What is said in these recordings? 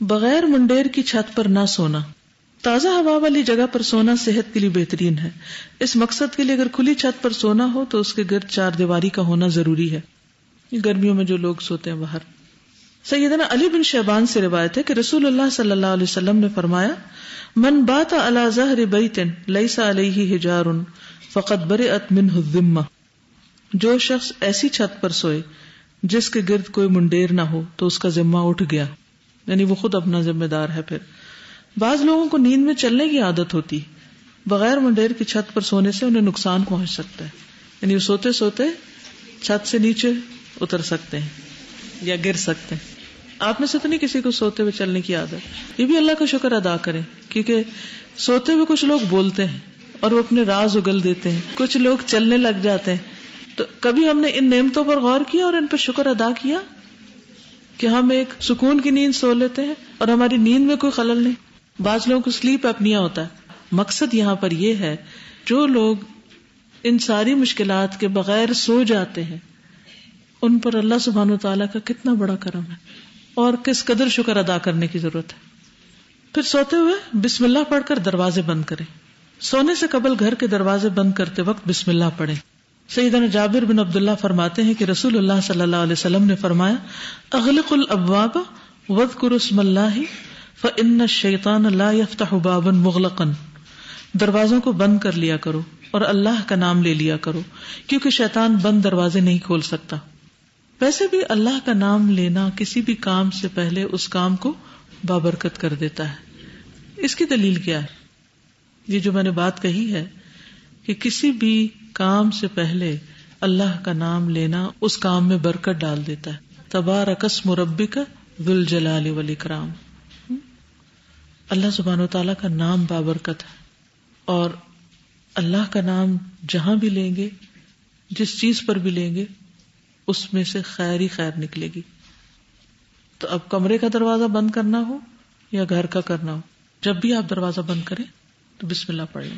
بغیر منڈیر کی چھت پر نہ سونا. تازہ ہوا والی جگہ پر سونا صحت کے لیے بہترین ہے. اس مقصد کے لیے اگر کھلی چھت پر سونا ہو تو اس کے گرد چار دیواری کا ہونا ضروری ہے. گرمیوں میں جو لوگ سوتے ہیں باہر. سیدنا علی بن شیبان سے روایت ہے کہ رسول اللہ صلی اللہ علیہ وسلم نے فرمایا من بات علی ظہر بیت لیس علیہ حجار فقد برئت منہ الذمہ. جو شخص ایسی چھت پر سوئے جس کے گرد کوئی منڈیر نہ ہو تو اس کا ذمہ اٹھ گیا، یعنی وہ خود اپنا ذمہ دار ہے. پھر بعض لوگوں کو نیند میں چلنے کی عادت ہوتی، بغیر منڈیر کی چھت پر سونے سے انہیں نقصان پہنچ سکتا ہے، یعنی وہ سوتے سوتے چھت سے نیچے اتر سکتے ہیں یا گر سکتے ہیں. آپ میں سے تو نہیں کسی کو سوتے ہوئے چلنے کی عادت. یہ بھی اللہ کا شکر ادا کریں، کیونکہ سوتے ہوئے کچھ لوگ بولتے ہیں اور وہ اپنے راز اگل دیتے ہیں، کچھ لوگ چلنے لگ جاتے ہیں. تو کبھی ہم نے ان نعمتوں پر غور کیا اور ان پر شکر ادا کیا کہ ہم ایک سکون کی نیند سو لیتے ہیں اور ہماری نیند میں کوئی خلل نہیں. بعض لوگوں کو سلیپ اپنیا ہوتا ہے. مقصد یہاں پر یہ ہے جو لوگ ان ساری مشکلات کے بغیر سو جاتے ہیں ان پر اللہ سبحانہ وتعالیٰ کا کتنا بڑا کرم ہے اور کس قدر شکر ادا کرنے کی ضرورت ہے. پھر سوتے ہوئے بسم اللہ پڑھ کر دروازے بند کریں. سونے سے قبل گھر کے دروازے بند کرتے وقت بسم اللہ پڑھیں. سیدنا جابر بن عبداللہ فرماتے ہیں کہ رسول اللہ صلی اللہ علیہ وسلم نے فرمایا اغلق الابواب واذکروا اسم اللہ فإن الشیطان لا یفتح بابا مغلقا. دروازوں کو بند کر لیا کرو اور اللہ کا نام لے لیا کرو کیونکہ شیطان بند دروازے نہیں کھول سکتا. ویسے بھی اللہ کا نام لینا کسی بھی کام سے پہلے اس کام کو بابرکت کر دیتا ہے. اس کی دلیل کیا ہے؟ یہ جو میں نے بات کہی ہے کہ کسی بھی کام سے پہلے اللہ کا نام لینا اس کام میں برکت ڈال دیتا ہے. تبارک اسم ربک ذو الجلال والاکرام. اللہ سبحانہ وتعالیٰ کا نام بابرکت ہے اور اللہ کا نام جہاں بھی لیں گے جس چیز پر بھی لیں گے اس میں سے خیر ہی خیر نکلے گی. تو اب کمرے کا دروازہ بند کرنا ہو یا گھر کا کرنا ہو، جب بھی آپ دروازہ بند کریں تو بسم اللہ پڑھ لیں.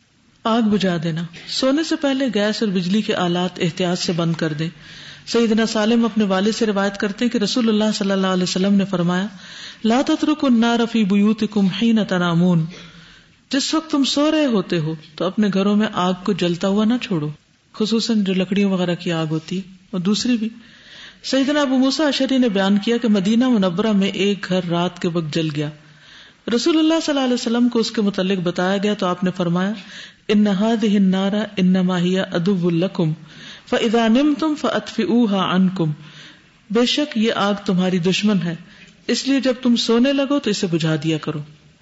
آگ بجھا دینا. سونے سے پہلے گیس اور بجلی کے آلات احتیاط سے بند کر دیں. سیدنا سالم اپنے والد سے روایت کرتے ہیں کہ رسول اللہ صلی اللہ علیہ وسلم نے فرمایا لا تترکوا النار فی بیوتکم حین تنامون. جس وقت تم سو رہے ہوتے ہو تو اپنے گھروں میں آگ کو جلتا ہوا نہ چھوڑو، خصوصاً جو لکڑیوں وغیرہ کی آگ ہوتی اور دوسری بھی. سیدنا ابو موسیٰ اشعری نے بیان کیا کہ مدینہ منورہ میں ایک گھر رات کے وقت جل گیا. رسول اللہ صلی اللہ علیہ وسلم کو اس کے متعلق بتایا گیا تو آپ نے فرمایا ان هذه النار انما هي عدو لكم فاذا نمتم فاطفئوها عنكم. بے شک یہ آگ تمہاری دشمن ہے، اس لیے جب تم سونے لگو تو اسے بجھا دیا کرو.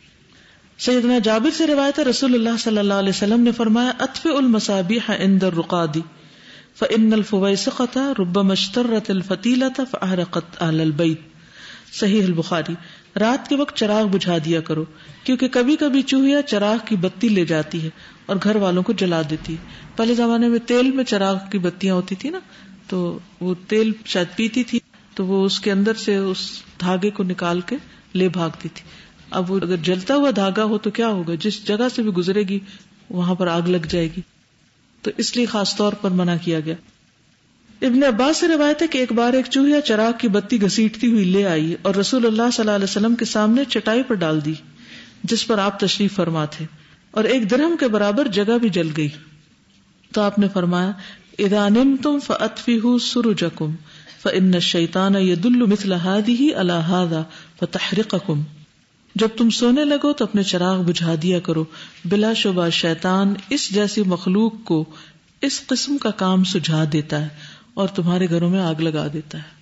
سیدنا جابر سے روایت ہے رسول اللہ صلی اللہ علیہ وسلم نے فرمایا اطفئوا المصابیح عند الرقاد فإن الفویسقة ربما اشترت الفتیلة فأحرقت اہل البیت. صحیح البخاری. رات کے وقت چراغ بجھا دیا کرو کیونکہ کبھی کبھی چوہیا چراغ کی بتی لے جاتی ہے اور گھر والوں کو جلا دیتی ہے. پہلے زمانے میں تیل میں چراغ کی بتیاں ہوتی تھی نا، تو وہ تیل شاید پیتی تھی تو وہ اس کے اندر سے اس دھاگے کو نکال کے لے بھاگتی تھی. اب وہ اگر جلتا ہوا دھاگا ہو تو کیا ہوگا، جس جگہ سے بھی گزرے گی وہاں پر آگ لگ جائے گی، تو اس لیے خاص طور پر منع کیا گیا. ابن عباس سے روایت ہے کہ ایک بار ایک چوہیا چراغ کی بتی گھسیٹتی ہوئی لے آئی اور رسول اللہ صلی اللہ علیہ وسلم کے سامنے چٹائی پر ڈال دی جس پر آپ تشریف فرما تھے، اور ایک درہم کے برابر جگہ بھی جل گئی. تو آپ نے فرمایا اذا نمتم فاطفئوا سرجکم فان الشیطان یدل مثل هذه على هذا فتحرقکم. جب تم سونے لگو تو اپنے چراغ بجھا دیا کرو، بلا شبہ شیطان اس جیسی مخلوق کو اس قسم کا کام سجھا دیتا ہے اور تمہارے گھروں میں آگ لگا دیتا ہے.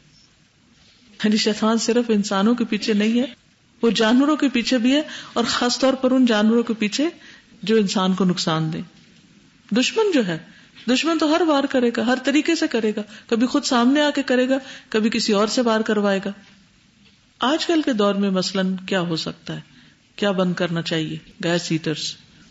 یعنی شیطان صرف انسانوں کے پیچھے نہیں ہے، وہ جانوروں کے پیچھے بھی ہے، اور خاص طور پر ان جانوروں کے پیچھے جو انسان کو نقصان دے. دشمن جو ہے، دشمن تو ہر وار کرے گا، ہر طریقے سے کرے گا، کبھی خود سامنے آ کے کرے گا، کبھی کسی اور سے وار کروائے گا. آج کل کے دور میں مثلاً کیا ہو سکتا ہے، کیا بند کرنا چاہیے؟ Gas haters.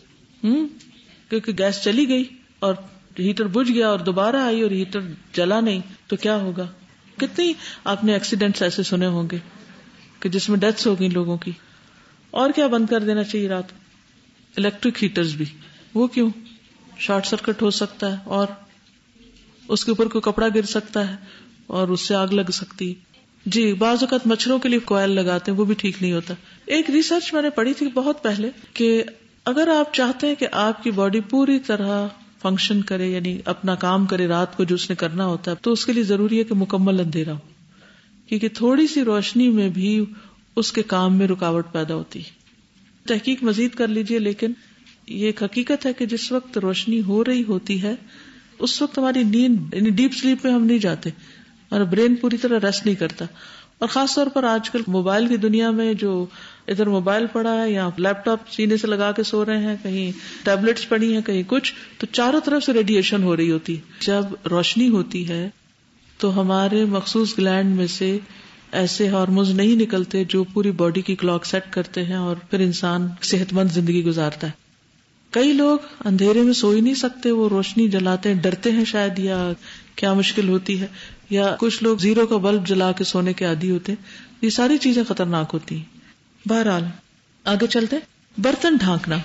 کیونکہ گیس چلی گئی اور ہیٹر بجھ گیا اور دوبارہ آئی اور ہیٹر جلا نہیں تو کیا ہوگا؟ کتنی آپ نے ایکسیڈنٹس ایسے سنے ہوں گے کہ جس میں ڈیتھس ہو گئی لوگوں کی. اور کیا بند کر دینا چاہیے رات کو؟ الیکٹرک ہیٹرز بھی. وہ کیوں؟ شارٹ سرکٹ ہو سکتا ہے اور اس کے اوپر کوئی کپڑا گر سکتا ہے اور اس سے آگ لگ سکتی. جی بعض اوقات مچھروں کے لیے کوئل لگاتے ہیں، وہ بھی ٹھیک نہیں ہوتا. ایک ریسرچ میں نے پڑھی تھی بہت پہلے کہ اگر آپ چاہتے ہیں کہ آپ کی باڈی پوری طرح فنکشن کرے، یعنی اپنا کام کرے رات کو جو اس نے کرنا ہوتا ہے، تو اس کے لیے ضروری ہے کہ مکمل اندھیرا ہو، کیونکہ تھوڑی سی روشنی میں بھی اس کے کام میں رکاوٹ پیدا ہوتی ہے. تحقیق مزید کر لیجئے، لیکن یہ ایک حقیقت ہے کہ جس وقت روشنی ہو رہی ہوتی ہے اس وقت ہماری نیند، یعنی ڈیپ سلیپ میں ہم نہیں جاتے اور برین پوری طرح ریسٹ نہیں کرتا. اور خاص طور پر آج کل موبائل کی دنیا میں جو ادھر موبائل پڑا ہے یا لیپ ٹاپ سینے سے لگا کے سو رہے ہیں، کہیں ٹیبلٹس پڑی ہیں، کہیں کچھ، تو چاروں طرف سے ریڈیشن ہو رہی ہوتی. جب روشنی ہوتی ہے تو ہمارے مخصوص گلینڈ میں سے ایسے ہارمونز نہیں نکلتے جو پوری باڈی کی کلاک سیٹ کرتے ہیں اور پھر انسان صحت مند زندگی گزارتا ہے. کئی لوگ اندھیرے میں سو ہی نہیں سکتے، وہ روشنی جلاتے ہیں، ڈرتے ہیں شاید، یا کیا مشکل ہوتی ہے، یا کچھ لوگ زیرو کا بلب جلا کے سونے کے عادی ہوتے ہیں. یہ ساری چیزیں خطرناک ہوتی ہیں. بہرحال آگے چلتے. برتن ڈھانکنا،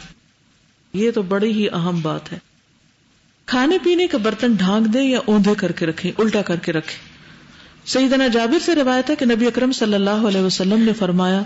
یہ تو بڑی ہی اہم بات ہے. کھانے پینے کا برتن ڈھانک دیں یا اوندھے کر کے رکھیں، الٹا کر کے رکھیں. سیدنا جابر سے روایت ہے کہ نبی اکرم صلی اللہ علیہ وسلم نے فرمایا،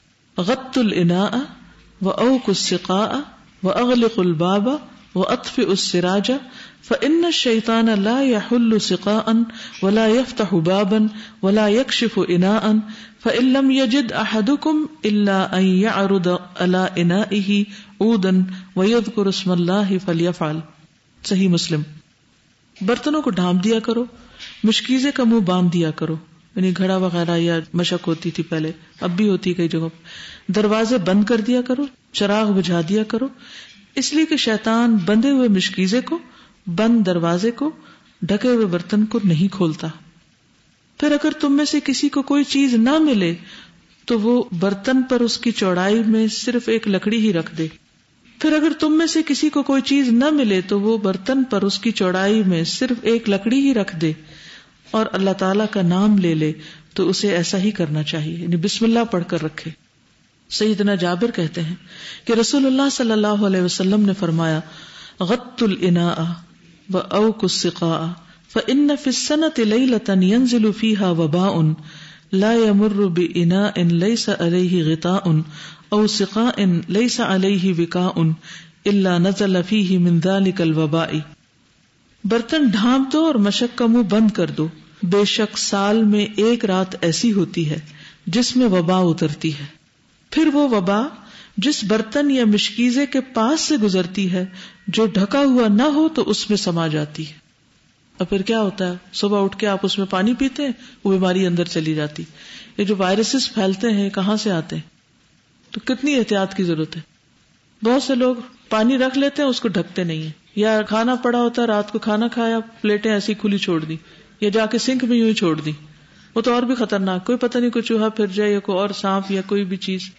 غط الاناء واوق السقاء واغلق الباب واطفئ السراج فإن الشيطان لا يحل سقاء ولا يفتح بابا ولا يكشف اناء فإن لم يجد أحدكم إلا أن يعرض على إنائه عودا ويذكر اسم الله فليفعل. صحیح مسلم. برتنوں کو ڈھانپ دیا کرو، مشکیزے کا منہ باندھ دیا کرو، یعنی گھڑا وغیرہ یا مشک ہوتی تھی پہلے، اب بھی ہوتی کئی جگہوں. دروازے بند کر دیا کرو، چراغ بجھا دیا کرو، اس لیے کہ شیطان بندے ہوئے مشکیزے کو، بند دروازے کو، ڈھکے ہوئے برتن کو نہیں کھولتا. پھر اگر تم میں سے کسی کو کوئی چیز نہ ملے تو وہ برتن پر اس کی چوڑائی میں صرف ایک لکڑی ہی رکھ دے. پھر اگر تم میں سے کسی کو کوئی چیز نہ ملے تو وہ برتن پر اس کی چوڑائی میں صرف ایک لکڑی ہی رکھ دے اور اللہ تعالیٰ کا نام لے لے تو اسے ایسا ہی کرنا چاہیے، یعنی بسم اللہ پڑھ کر رکھے. سیدنا جابر کہتے ہیں کہ رسول اللہ صلی اللہ علیہ وسلم نے فرمایا، غط الاناء واوق السقاء فإن في السنة ليلة ينزل فيها وباء لا يمر بإناء ليس عليه غطاء او سقاء ليس عليه وقاء الا نزل فيه من ذلك الوباء. برتن ڈھانپ دو اور مشک کا منہ بند کر دو، بے شک سال میں ایک رات ایسی ہوتی ہے جس میں وبا اترتی ہے، پھر وہ وبا جس برتن یا مشکیزے کے پاس سے گزرتی ہے جو ڈھکا ہوا نہ ہو تو اس میں سما جاتی ہے. اور پھر کیا ہوتا ہے، صبح اٹھ کے آپ اس میں پانی پیتے ہیں، وہ بیماری اندر چلی جاتی. یہ جو وائرسز پھیلتے ہیں کہاں سے آتے ہیں، تو کتنی احتیاط کی ضرورت ہے. بہت سے لوگ پانی رکھ لیتے ہیں، اس کو ڈھکتے نہیں ہیں، یا کھانا پڑا ہوتا ہے، رات کو کھانا کھایا، پلیٹیں ایسی کھلی چھوڑ دی یا جا کے سنک میں یوں ہی چھوڑ دی. وہ تو اور بھی خطرناک، کوئی پتہ نہیں کوئی چوہا پھر جائے یا کوئی اور سانپ یا کوئی بھی چیز.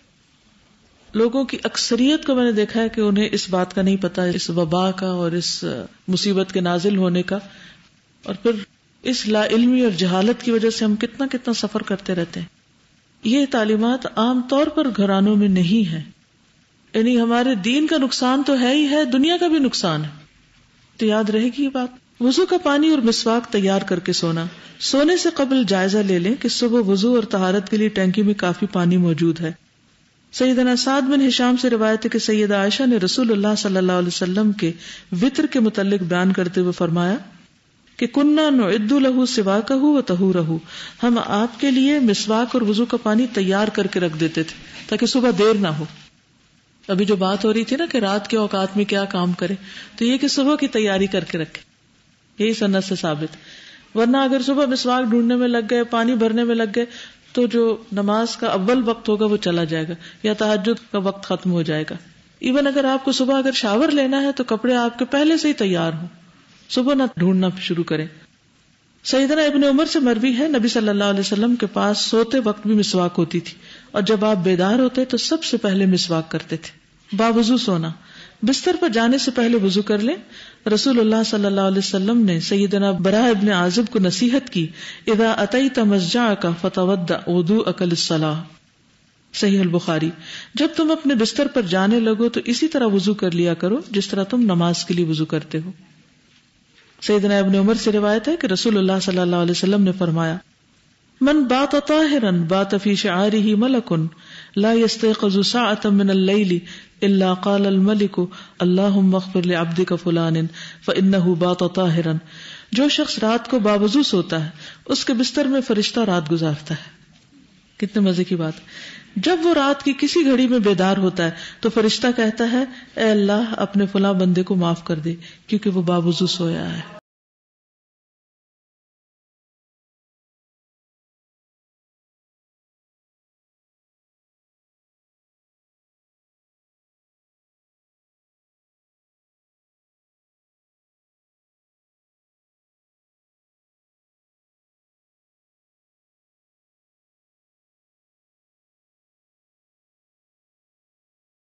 لوگوں کی اکثریت کو میں نے دیکھا ہے کہ انہیں اس بات کا نہیں پتا، اس وبا کا اور اس مصیبت کے نازل ہونے کا. اور پھر اس لا علمی اور جہالت کی وجہ سے ہم کتنا سفر کرتے رہتے ہیں. یہ تعلیمات عام طور پر گھرانوں میں نہیں ہے، یعنی ہمارے دین کا نقصان تو ہے ہی ہے، دنیا کا بھی نقصان ہے. تو یاد رہے گی یہ بات. وضو کا پانی اور مسواک تیار کر کے سونا. سونے سے قبل جائزہ لے لیں کہ صبح وضو اور طہارت کے لیے ٹینکی میں کافی پانی موجود ہے. سیدنا سعد بن ہشام سے روایت ہے کہ سیدہ عائشہ نے رسول اللہ صلی اللہ علیہ وسلم کے وطر کے متعلق بیان کرتے ہوئے فرمایا کہ کننا نعد لہ سواکہ و طہورہ، ہم آپ کے لیے مسواک اور وضو کا پانی تیار کر کے رکھ دیتے تھے تاکہ صبح دیر نہ ہو. ابھی جو بات ہو رہی تھی نا کہ رات کے اوقات میں کیا کام کرے، تو یہ کہ صبح کی تیاری کر کے رکھے، یہی سنت سے ثابت. ورنہ اگر صبح مسواک ڈھونڈنے میں لگ گئے، پانی بھرنے میں لگ گئے، تو جو نماز کا اول وقت ہوگا وہ چلا جائے گا یا تہجد کا وقت ختم ہو جائے گا. ایون اگر آپ کو صبح اگر شاور لینا ہے تو کپڑے آپ کے پہلے سے ہی تیار ہوں، صبح نہ ڈھونڈنا شروع کریں. سیدنا ابن عمر سے مروی ہے نبی صلی اللہ علیہ وسلم کے پاس سوتے وقت بھی مسواک ہوتی تھی، اور جب آپ بیدار ہوتے تو سب سے پہلے مسواک کرتے تھے. باوضو سونا. بستر پر جانے سے پہلے وضو کر لیں. رسول اللہ صلی اللہ علیہ وسلم نے سیدنا براء ابن عازب کو نصیحت کی، اذا اتیت مضجعک فتودع وضوءک للصلاۃ. صحیح البخاری. جب تم اپنے بستر پر جانے لگو تو اسی طرح وضو کر لیا کرو جس طرح تم نماز کے لیے وضو کرتے ہو. سیدنا ابن عمر سے روایت ہے کہ رسول اللہ صلی اللہ علیہ وسلم نے فرمایا، من بات طاہرا بات فی شعارہ ملک لا یستيقظ ساعة من اللیل الا قال الملک اللہم اغفر لعبدک فلان فانہ بات طاہرا. جو شخص رات کو باوضو سوتا ہے اس کے بستر میں فرشتہ رات گزارتا ہے. کتنے مزے کی بات. جب وہ رات کی کسی گھڑی میں بیدار ہوتا ہے تو فرشتہ کہتا ہے اے اللہ اپنے فلاں بندے کو معاف کر دے کیونکہ وہ باوضو سویا ہے.